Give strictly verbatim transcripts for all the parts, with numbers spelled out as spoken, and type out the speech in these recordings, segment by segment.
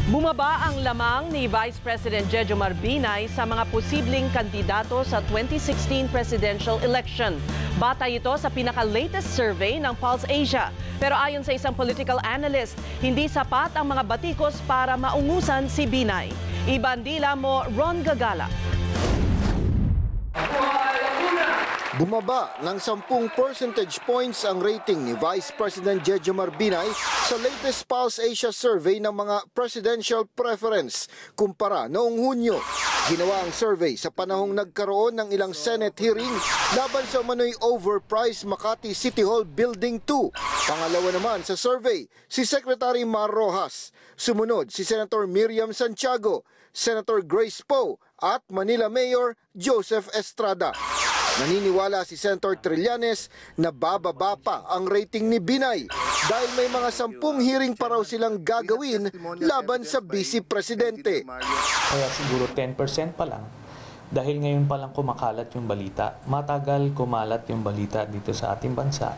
Bumaba ang lamang ni Vice President Jejomar Binay sa mga posibleng kandidato sa twenty sixteen presidential election. Batay ito sa pinaka-latest survey ng Pulse Asia. Pero ayon sa isang political analyst, hindi sapat ang mga batikos para maungusan si Binay. I-Bandila mo, Ron Gagala. Bumaba ng sampung percentage points ang rating ni Vice President Jejomar Binay sa latest Pulse Asia survey ng mga presidential preference kumpara noong Hunyo. Ginawa ang survey sa panahong nagkaroon ng ilang Senate hearing laban sa umano'y overpriced Makati City Hall Building two. Pangalawa naman sa survey, si Secretary Mar Rojas. Sumunod si Senator Santiago, Senator Grace Poe at Manila Mayor Joseph Estrada. Naniniwala si Senator Trillanes na bababa pa ang rating ni Binay dahil may mga sampung hearing pa raw silang gagawin laban sa Vice Presidente. Kaya siguro ten percent pa lang dahil ngayon pa lang kumakalat yung balita. Matagal kumalat yung balita dito sa ating bansa.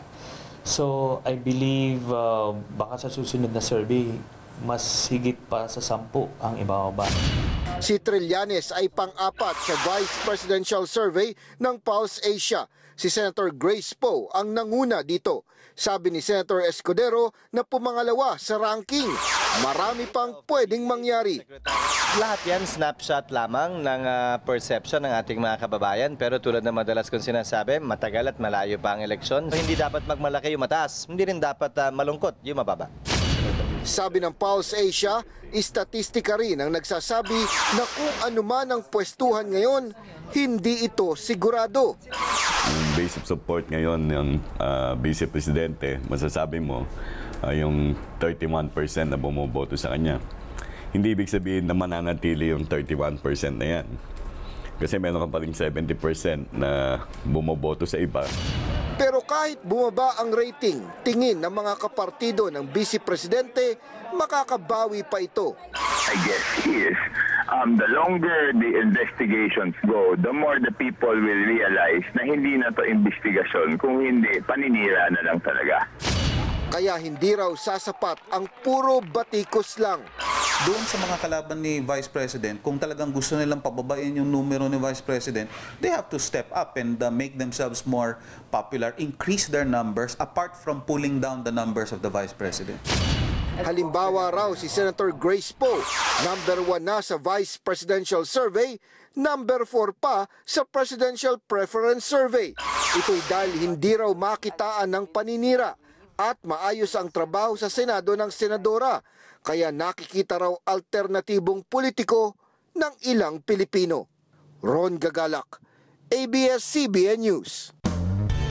So I believe uh, baka sa susunod na survey mas higit pa sa sampu ang ibababa. Si Trillanes ay pang-apat sa Vice Presidential Survey ng Pulse Asia. Si Senator Grace Poe ang nanguna dito. Sabi ni Senator Escudero na pumangalawa sa ranking. Marami pang pwedeng mangyari. Lahat yan snapshot lamang ng uh, perception ng ating mga kababayan. Pero tulad na madalas kong sinasabi, matagal at malayo pa ang eleksyon. Hindi dapat magmalaki yung mataas. Hindi rin dapat uh, malungkot yung mababa. Sabi ng Pulse Asia, istatistika rin ang nagsasabi na kung anuman ang pwestuhan ngayon, hindi ito sigurado. Yung base of support ngayon ng uh, Vice Presidente, masasabi mo uh, yung thirty-one percent na bumoboto sa kanya. Hindi ibig sabihin na mananatili yung thirty-one percent na yan. Kasi meron ka pa rin seventy percent na bumoboto sa iba. Pero kahit bumaba ang rating, tingin ng mga kapartido ng Vice Presidente, makakabawi pa ito. I guess is um, the longer the investigations go, the more the people will realize na hindi na to investigasyon, kung hindi, paninira na lang talaga. Kaya hindi raw sasapat ang puro batikos lang. Doon sa mga kalaban ni Vice President, kung talagang gusto nilang pababain yung numero ni Vice President, they have to step up and uh, make themselves more popular, increase their numbers, apart from pulling down the numbers of the Vice President. Halimbawa raw si Senator Grace Poe, number one na sa Vice Presidential Survey, number four pa sa Presidential Preference Survey. Ito'y dahil hindi raw makitaan ng paninira at maayos ang trabaho sa Senado ng Senadora. Kaya nakikita raw alternatibong politiko ng ilang Pilipino. Ron Gagalak, A B S C B N News.